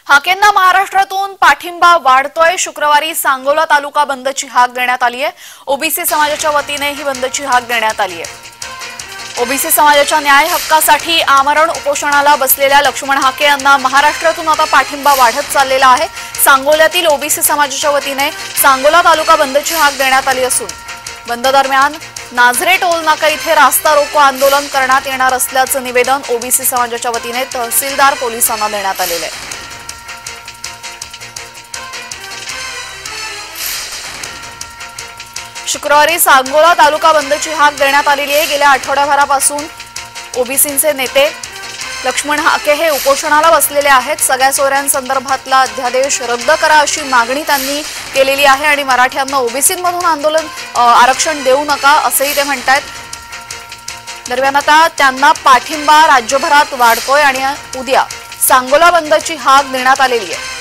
हाकेंना महाराष्ट्रातून पाठिंबा वाढतोय। शुक्रवारी सांगोला तालुका बंदची हाक देण्यात आली आहे। ओबीसी समाजाच्या वतीने ही बंदची हाक देण्यात आली आहे। ओबीसी समाजाच्या न्याय हक्कासाठी आमरण उपोषणाला बसलेल्या लक्ष्मण हाके यांना महाराष्ट्रातून आता पाठिंबा वाढत चाललेला आहे। सांगोल्यातील ओबीसी समाजाच्या वतीने सांगोला तालुका बंदची हाक देण्यात आली असून बंद दरम्यान नाझरे टोल नाका इथे रास्ता रोको आंदोलन करण्यात येणार असल्याचं निवेदन ओबीसी समाजाच्या वतीने तहसीलदार पोलिसांना देण्यात आलेलं आहे। शुक्रवारी सांगोला तालुका बंदची हाक देण्यात आलेली आहे। गेल्या आठवड्याभरापासून ओबीसीचे नेते लक्ष्मण हाके हे उपोषणाला बसलेले आहेत। सगळ्या सोयऱ्यांसंदर्भातला अध्यादेश रद्द करा अशी मागणी त्यांनी केलेली आहे आणि मराठ्यांना ओबीसीमधून आरक्षण देऊ नका असेही ते म्हणतात। दरम्यान आता त्यांना पाठिंबा राज्यभरात वाढतोय आणि उद्या सांगोला बंदची हाक देण्यात आलेली आहे।